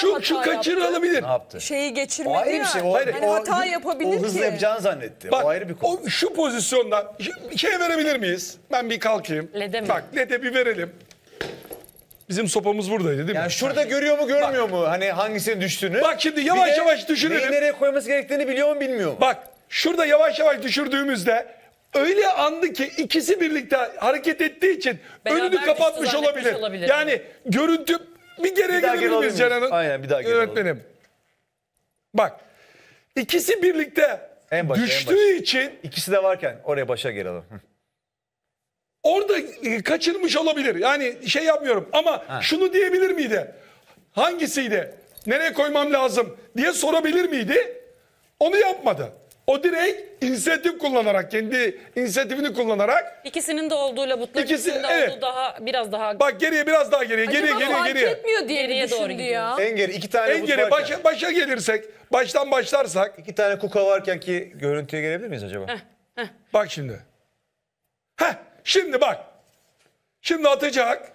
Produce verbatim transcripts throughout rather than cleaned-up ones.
şu, hata şu yaptı. kaçırılabilir. Ne yaptı? Şeyi geçirmedi O ayrı ya. bir şey. O, Hayır, hani o, hata yapabilir o hızlı ki. yapacağını zannetti. Bak, o ayrı bir konu. o, şu pozisyondan şu- şey verebilir miyiz? Ben bir kalkayım. Lede mi? Bak lede bir verelim. Bizim sopamız buradaydı değil mi? Yani şurada görüyor mu görmüyor mu? Hani hangisinin düştüğünü? Bak şimdi Bir yavaş de yavaş düşünelim. neyi nereye koyması gerektiğini biliyor mu bilmiyor mu? Bak şurada yavaş yavaş düşürdüğümüzde öyle andı ki ikisi birlikte hareket ettiği için Beraber önünü düştü kapatmış zannetmiş olabilir. olabilir. Yani görüntü bir geriye Bir daha gelebilir geri miyiz alabilir Ceren miyiz? Hanım? Aynen, bir daha geri Yönetmenim. Bak ikisi birlikte En başa, en düştüğü başa. için İkisi de varken oraya başa geri alalım. Hı. orada e, kaçırmış olabilir. Yani şey yapmıyorum ama şunu diyebilir miydi? Hangisiydi? Nereye koymam lazım diye sorabilir miydi? Onu yapmadı. O direkt inisiyatif kullanarak, kendi inisiyatifini kullanarak İkisinin de olduğu labutların İkisi, ikisinin de evet. olduğu daha biraz daha bak geriye biraz daha geriye, geriye Acaba geriye fark geriye. etmiyor diye Geriye mi doğru düşündü ya? gidiyoruz. En geri iki tane En but geri varken, başa, başa gelirsek, baştan başlarsak iki tane kuka varken ki görüntüye gelebilir miyiz acaba? bak şimdi. Heh, şimdi bak. Şimdi atacak.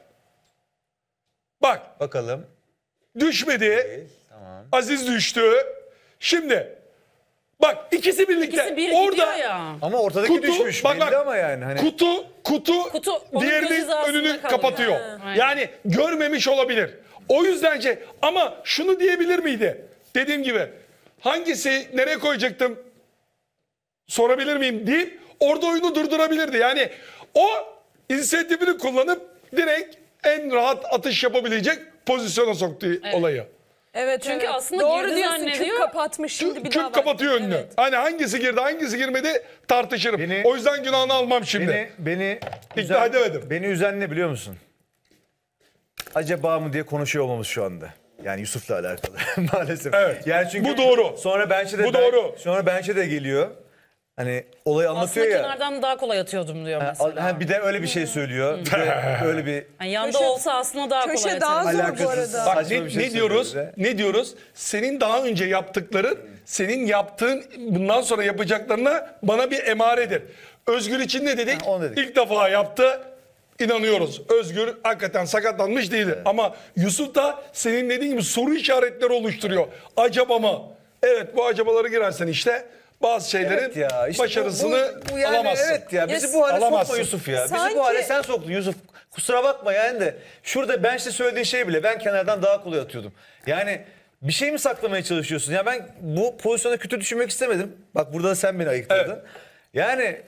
Bak, Bakalım. düşmedi. Tamam. Aziz düştü. Şimdi bak ikisi birlikte İkisi bir orada gidiyor ya. Ama ortadaki kutu düşmüş bak, belli bak, ama yani. Hani kutu kutu, Kutu, onun göz diğerinin hizasında önünü kalıyor. kapatıyor. Ha, aynen. Yani görmemiş olabilir. O yüzden şey ama şunu diyebilir miydi? Dediğim gibi hangisi nereye koyacaktım sorabilir miyim deyip orada oyunu durdurabilirdi. Yani o inisiyatifini kullanıp direkt en rahat atış yapabilecek pozisyona soktu olayı. Evet, Çünkü evet. aslında doğru girdi diyorsun. zannediyor. Küp kapatmış şimdi bir Küp daha bak. kapatıyor önünü. Evet. Hani hangisi girdi hangisi girmedi tartışırım. Beni- o yüzden günahını almam şimdi. beni beni İkna edemedim. Beni üzen ne biliyor musun? Acaba mı diye konuşuyor olmamız şu anda. Yani Yusuf'la alakalı maalesef. Evet. Yani çünkü Bu doğru. Sonra Bençe de Bu doğru. Sonra Bençe de geliyor. Hani olayı anlatıyor Aslında ya. kenardan daha kolay atıyordum diyor Ha, mesela. ha, bir de öyle bir şey söylüyor. Bir de öyle bir Yani yanda Köşe- olsa aslında daha köşe kolay daha atarım. zor bu alakasız. arada. Bak saçma ne, bir şey ne diyoruz? söylüyor Ne diyoruz? Senin daha önce yaptıkların, senin yaptığın bundan sonra yapacaklarına bana bir emaredir. Özgür için ne dedik? Ha, onu dedik. İlk defa yaptı. İnanıyoruz. Özgür hakikaten sakatlanmış değildi. Ama Yusuf da senin dediğin gibi soru işaretleri oluşturuyor. Acaba mı? Evet bu acabaları girersen işte bazı şeylerin Evet ya, işte bu- başarısını bu, bu yani alamazsın. Evet ya bizi Yes. bu hale Alamazsın. sokma Yusuf ya. Bizi Sanki- bu hale sen soktun Yusuf. Kusura bakma yani de şurada ben işte söylediğin şey bile ben kenardan daha kolay atıyordum. Yani bir şey mi saklamaya çalışıyorsun? Ya ben bu pozisyona kötü düşünmek istemedim. Bak burada da sen beni ayıkladın. Evet. Yani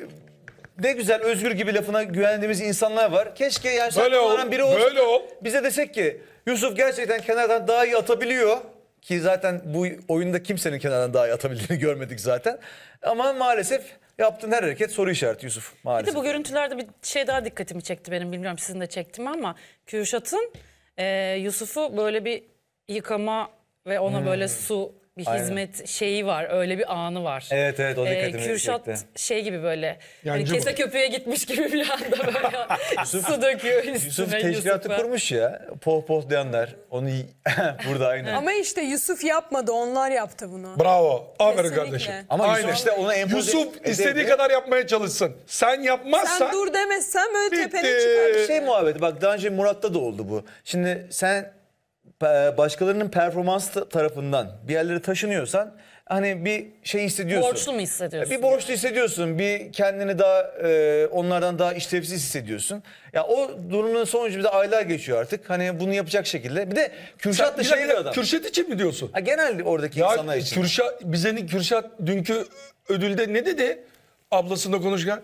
ne güzel Özgür gibi lafına güvendiğimiz insanlar var. Keşke yani sen Böyle ol, kullanan biri olsa böyle ol. bize desek ki Yusuf gerçekten kenardan daha iyi atabiliyor. Ki zaten bu oyunda kimsenin kenardan daha iyi atabildiğini görmedik zaten. Ama maalesef yaptığın her hareket soru işareti Yusuf. Bir Maalesef. de bu görüntülerde bir şey daha dikkatimi çekti benim. Bilmiyorum sizin de çekti mi ama Kürşat'ın e, Yusuf'u böyle bir yıkama ve ona böyle su bir Aynen. hizmet şeyi var. Öyle bir anı var. Evet, evet, o dikkatimi Kürşat çekti. şey gibi böyle hani Yancı kese mı? köpeğe gitmiş gibi bir anda böyle su döküyor üstüne Yusuf teşkilatı Yusuf'a. kurmuş ya. Poh poh diyenler. Onu burada aynı. Ama işte Yusuf yapmadı, onlar yaptı bunu. Bravo. Aferin Kesinlikle. kardeşim. Ama Aynen. Yusuf işte ona empoze Yusuf ede- istediği ede- kadar yapmaya çalışsın. Sen yapmazsan Sen dur demezsen böyle Bitti. tepene çıkar. şey muhabbeti bak daha önce Murat'ta da oldu bu. Şimdi sen e, başkalarının performans ta- tarafından bir yerlere taşınıyorsan hani bir şey hissediyorsun. Borçlu mu hissediyorsun? Bir borçlu hissediyorsun. Bir kendini daha e, onlardan daha işlevsiz hissediyorsun. Ya o durumun sonucu bir de aylar geçiyor artık. Hani bunu yapacak şekilde. Bir de Kürşat da Bir şey dakika, bir adam. Kürşat için mi diyorsun? Ha, genel oradaki Ya insanlar için. Kürşat, bize ne- Kürşat dünkü ödülde ne dedi? Ablasıyla konuşurken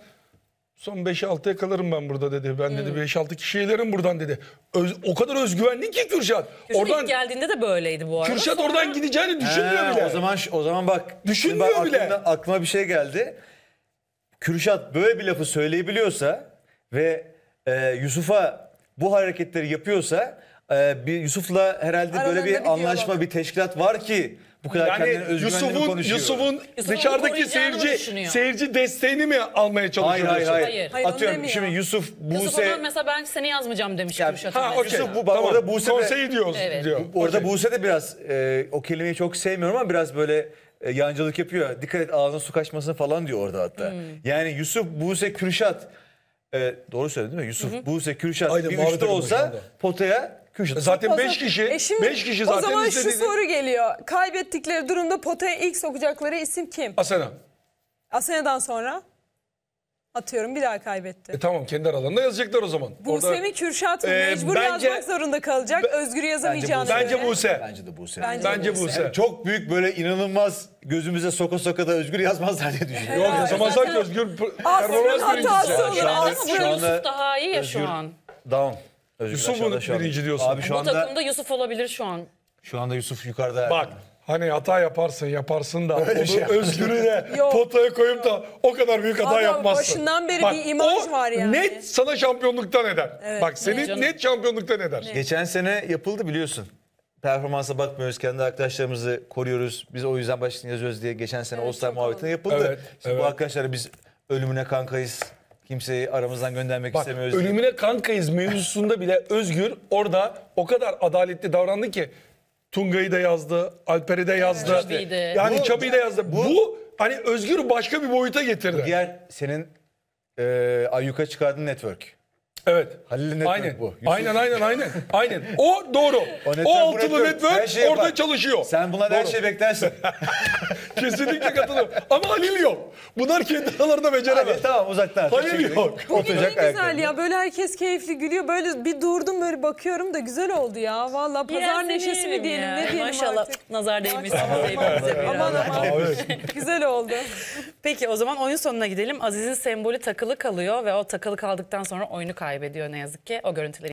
son beş altıya kalırım ben burada dedi. Ben dedi beş altı kişi gelirim buradan dedi. Öz- o kadar özgüvenli ki Kürşat. Kürşat Oradan ilk geldiğinde de böyleydi bu arada. Kürşat Sonra- oradan gideceğini düşünmüyor Ha, bile. O zaman o zaman bak. Düşünmüyor şimdi bak, bile. Aklıma, aklıma bir şey geldi. Kürşat böyle bir lafı söyleyebiliyorsa ve e, Yusuf'a bu hareketleri yapıyorsa e, bir Yusuf'la herhalde Aralarında böyle bir, bir anlaşma, diyalog. bir teşkilat var ki bu kadar Yani kendini özgüvenli Yusuf'un konuşuyor. Yusuf'un Yusuf'un dışarıdaki koruyacağını seyirci düşünüyor. seyirci desteğini mi almaya Hayır çalışıyorsun? hayır hayır. Hayır. Hayır, onu Atıyorum demiyor. şimdi Yusuf, Yusuf Buse... ona mesela ben seni yazmayacağım demiş Ya, Kürşat'a. Ha, mesela. okey. Yusuf bu- bak Tamam. orada Buse de- Konseyi diyoruz Evet. diyor. Orada Okey. Buse de biraz e, o kelimeyi çok sevmiyorum ama biraz böyle e, yancılık yapıyor. Dikkat et ağzına su kaçmasın falan diyor orada hatta. Hmm. Yani Yusuf, Buse, Kürşat e, doğru söyledin değil mi? Yusuf, Buse, Kürşat Aynen, bir mavi üçlü takım olsa başında. potaya Kürşat. Zaten O beş zaman- kişi, E şimdi, beş kişi zaten o zaman istediğini- şu soru geliyor. Kaybettikleri durumda potaya ilk sokacakları isim kim? Asena. Asena'dan sonra atıyorum bir daha kaybetti. E tamam, kendi aralarında yazacaklar o zaman. Buse mi Kürşat mı? Ee, Mecbur bence- yazmak zorunda kalacak. Özgür yazamayacağını Bence göre. Buse. Bence de Buse. Bence, Bence de Buse. Yani çok büyük böyle inanılmaz gözümüze soka soka da Özgür yazmazlar diye düşünüyorum. Yok, yazamazlar ki Özgür performans hatası birincisi. olur. Şu anda- Ama Aslında- burada şu anda Yusuf daha iyi ya şu Özgür an. down. Özgür Yusuf aşağıda mu şu an. birinci diyorsun? Abi şu Bu anda takımda Yusuf olabilir şu an. şu anda Yusuf yukarıda. Bak hani hata yaparsın yaparsın da onu şey Özgür'ü de Yok. potaya koyup da o kadar büyük hata Abi yapmazsın. başından beri bir imaj o var yani. net sana şampiyonluktan eder. Bak seni canım. net şampiyonluktan eder. Geçen sene yapıldı biliyorsun. Performansa bakmıyoruz, kendi arkadaşlarımızı koruyoruz. Biz o yüzden başını yazıyoruz diye geçen sene Evet, All-Star çok muhabbetine oldu. yapıldı. Evet, İşte evet. bu arkadaşlara biz ölümüne kankayız. Kimseyi aramızdan göndermek Bak istemiyoruz diye. ölümüne kankayız mevzusunda bile Özgür orada o kadar adaletli davrandı ki Tunga'yı da yazdı, Alper'i de yazdı. Çabi'yi de. Yani Bu- Çabi'yi de yazdı. Bu, hani Özgür'ü başka bir boyuta getirdi. Diğer senin e, ayyuka çıkardığın network. Evet. Halil'in network Aynen. bu. Yusuf- Aynen aynen aynen. Aynen. O doğru. O, network, bu altılı network her network şeyi orada yapar. çalışıyor. Sen buna her Doğru. şeyi beklersin. Kesinlikle katılıyorum. Ama Halil yok. Bunlar kendi aralarında beceremez. Hadi tamam uzaktan. Hayır, Teşekkür yok. ederim. Bugün Oturacak ne güzel ayaklarında. ya, böyle herkes keyifli gülüyor, böyle bir durdum böyle bakıyorum da güzel oldu ya. Vallahi pazar Biraz neşesi mi deneyelim diyelim ya. ne diyelim Maşallah artık. nazar değmesin. Aman hepimize biraz. aman, aman. Evet. Güzel oldu. Peki o zaman oyun sonuna gidelim. Aziz'in sembolü takılı kalıyor ve o takılı kaldıktan sonra oyunu kaybediyor ne yazık ki. O görüntüleri.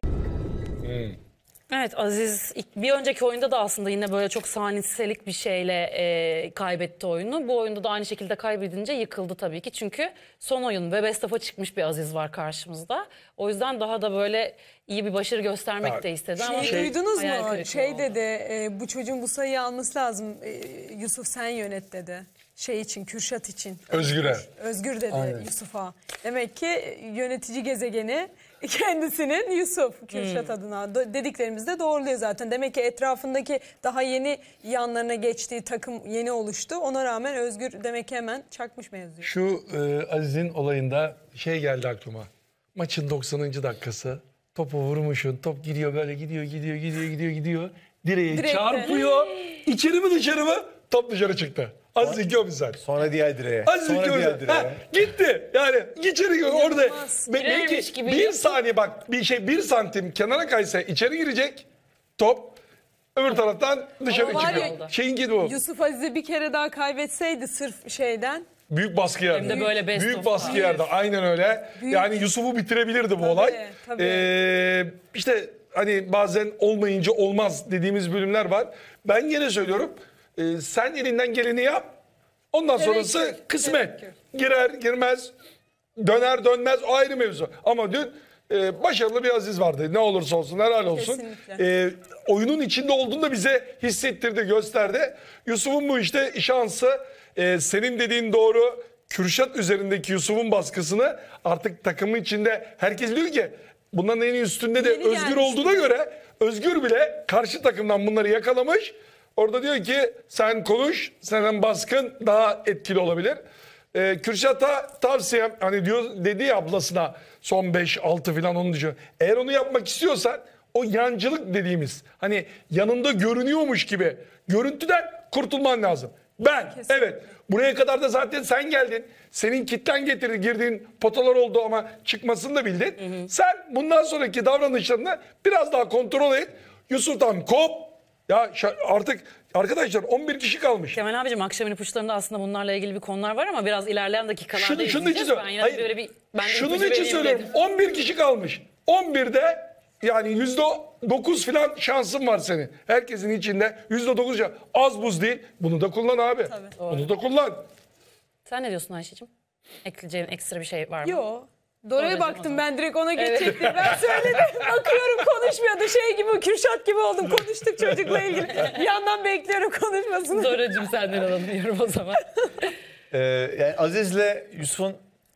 Evet, Aziz ilk- bir önceki oyunda da aslında yine böyle çok saniselik bir şeyle e, kaybetti oyunu. Bu oyunda da aynı şekilde kaybedince yıkıldı tabii ki. Çünkü son oyun ve best of'a çıkmış bir Aziz var karşımızda. O yüzden daha da böyle iyi bir başarı göstermek Ya, de istedi. Şey, ama duydunuz hayal mu? kırıklığı Şey oldu. dedi, e, bu çocuğun bu sayıyı alması lazım. E, Yusuf sen yönet dedi. Şey için, Kürşat için. Özgür'e. Özgür dedi Yusuf'a. Demek ki yönetici gezegeni kendisinin Yusuf Kürşat adına. Do- dediklerimiz de doğruluyor zaten. Demek ki etrafındaki daha yeni yanlarına geçtiği takım yeni oluştu. Ona rağmen Özgür demek ki hemen çakmış mevzuyu. Şu e, Aziz'in olayında şey geldi aklıma. Maçın doksanıncı dakikası. Topu vurmuşsun. Top gidiyor böyle gidiyor gidiyor gidiyor gidiyor gidiyor. Direğe Direkte. çarpıyor. İçeri mi dışarı mı? Top dışarı çıktı. Aziz iki o misal. Sonra diğer direğe. Aziz Sonra iki o diğer misal. direğe. Ha, gitti. Yani içeri gir orada. İnanılmaz. Be- Girermiş belki gibi bir yaptı. saniye bak bir şey bir santim kenara kaysa içeri girecek top. Öbür taraftan dışarı Ama var çıkıyor. ya, Şeyin gibi o. Yusuf Aziz'e bir kere daha kaybetseydi sırf şeyden. Büyük baskı yerde. Hem de böyle best Büyük of'ta. baskı yerde. Aynen öyle. Yani Yusuf'u bitirebilirdi bu olay. tabii. Ee, işte hani bazen olmayınca olmaz dediğimiz bölümler var. Ben yine söylüyorum. e, sen elinden geleni yap. Ondan sonrası Tevekkül, kısmet. tevekkül. Girer girmez. Döner dönmez o ayrı mevzu. Ama dün e, başarılı bir Aziz vardı. Ne olursa olsun helal olsun. Kesinlikle. E, oyunun içinde olduğunu da bize hissettirdi, gösterdi. Yusuf'un bu işte şansı, e, senin dediğin doğru. Kürşat üzerindeki Yusuf'un baskısını artık takımın içinde herkes diyor ki bunların en üstünde de Yeni Özgür gelmiş olduğuna göre Özgür bile karşı takımdan bunları yakalamış. Orada diyor ki sen konuş, senin baskın daha etkili olabilir. Ee, Kürşat'a tavsiyem hani diyor dedi ya ablasına son beş altı falan onu düşün. Eğer onu yapmak istiyorsan o yancılık dediğimiz hani yanında görünüyormuş gibi görüntüden kurtulman lazım. Ben evet buraya kadar da zaten sen geldin. Senin kitlen getirdi girdiğin potalar oldu ama çıkmasını da bildin. Sen bundan sonraki davranışlarını biraz daha kontrol et. Yusuf'tan kop. Ya şa- artık arkadaşlar on bir kişi kalmış. Kemal abicim akşam ipuçlarında aslında bunlarla ilgili bir konular var ama biraz ilerleyen dakikalarda Şunu, şunun için izleyeceğiz. Ben söylüyorum. yine Hayır, böyle bir ben de şunun ipucu için vereyim söylüyorum. dedim. on bir kişi kalmış. on birde yani yüzde dokuz falan şansın var senin. Herkesin içinde yüzde dokuz şans. Az buz değil. Bunu da kullan abi. Bunu da kullan. Sen ne diyorsun Ayşe'cim? Ekleyeceğin ekstra bir şey var mı? Yo. Dora'ya Doracığım o baktım zaman. ben direkt ona geçecektim. Ben söyledim. Bakıyorum konuşmuyordu. Şey gibi Kürşat gibi oldum. Konuştuk çocukla ilgili. Bir yandan bekliyorum konuşmasını. Doracığım senden alalım o zaman. Ee, yani Aziz'le Yusuf'un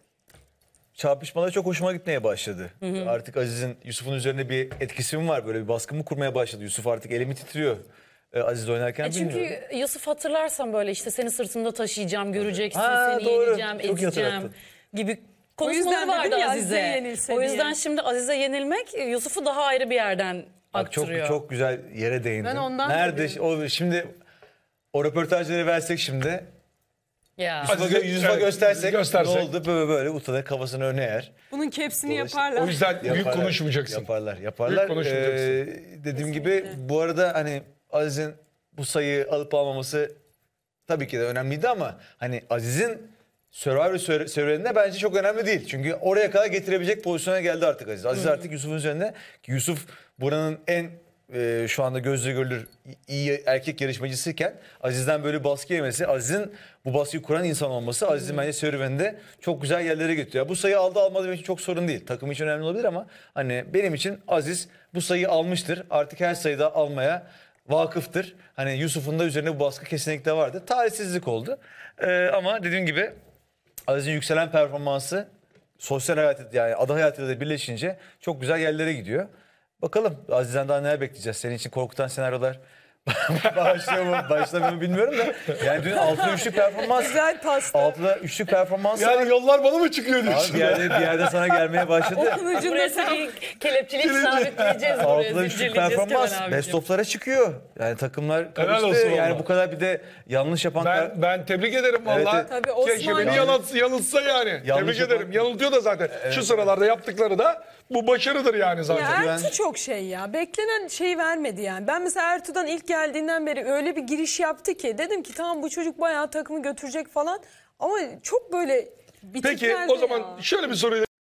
çarpışmaları çok hoşuma gitmeye başladı. Artık Aziz'in Yusuf'un üzerine bir etkisi mi var? Böyle bir baskı mı kurmaya başladı? Yusuf artık elimi titriyor. Ee, Aziz oynarken E çünkü bilmiyorum. Yusuf hatırlarsan böyle işte seni sırtımda taşıyacağım, göreceksin, Ha, seni doğru. yeneceğim, Çok iyi ezeceğim hatırlattın. gibi O yüzden konuşmaları vardı dedim ya, Aziz'e. Aziz'e yenilse O yüzden diye. şimdi Aziz'e yenilmek Yusuf'u daha ayrı bir yerden Bak çok Aktırıyor. çok güzel yere değindin. Ben ondan Nerede dedim. o şimdi o röportajları versek şimdi Ya. Yusuf'a, Aziz'e- gö- Yusuf'a evet, göstersek, göstersek. ne oldu böyle böyle utanır kafasını öne eğer. Bunun kepsini Dolayısıyla- yaparlar. O yüzden büyük Yaparlar, konuşmayacaksın. Yaparlar, yaparlar. Büyük konuşmayacaksın. Ee, dediğim gibi bu arada hani Aziz'in bu sayıyı alıp almaması tabii ki de önemliydi ama hani Aziz'in Survivor sö- serüveninde bence çok önemli değil. Çünkü oraya kadar getirebilecek pozisyona geldi artık Aziz. Aziz artık Yusuf'un üzerinde. Ki Yusuf buranın en e, şu anda gözle görülür iyi erkek yarışmacısıyken Aziz'den böyle baskı yemesi, Aziz'in bu baskıyı kuran insan olması Aziz'in bence serüveninde çok güzel yerlere götürüyor. Bu sayı aldı almadı benim için çok sorun değil. Takım için önemli olabilir ama hani benim için Aziz bu sayıyı almıştır. Artık her sayıda almaya vakıftır. Hani Yusuf'un da üzerine bu baskı kesinlikle vardı. Talihsizlik oldu. Ee, ama dediğim gibi Aziz'in yükselen performansı sosyal hayat yani aday hayatıyla da birleşince çok güzel yerlere gidiyor. Bakalım Aziz'den daha neler bekleyeceğiz. Senin için korkutan senaryolar başlıyor mu başlamıyor mu bilmiyorum da. Yani dün altıda üçlük performans. Güzel pasta. altıda üçlük performans. Yani yollar bana mı çıkıyor Abi diyorsun? bir yerde, bir yerde sana gelmeye başladı. Onun ucunda Buraya sen seni kelepçeleyip sabitleyeceğiz buraya. Altıda üçlük Zincirleyeceğiz performans. Kemal Best abicim. of'lara çıkıyor. Yani takımlar karıştı. olsun Yani valla. bu kadar bir de yanlış yapan Ben ben tebrik ederim valla. evet. Tabii Osman Keşke beni yani- yanıltsa, yanıltsa yani. Yanlış tebrik yapan- ederim. Yanıltıyor da zaten. Şu sıralarda yaptıkları da bu başarıdır yani zaten. Ya ben- Ertuğ çok şey ya. Beklenen şeyi vermedi yani. Ben mesela Ertuğ'dan ilk geldiğinden beri öyle bir giriş yaptı ki dedim ki tamam bu çocuk bayağı takımı götürecek falan. Ama çok böyle bitik Peki geldi o zaman ya. şöyle bir soru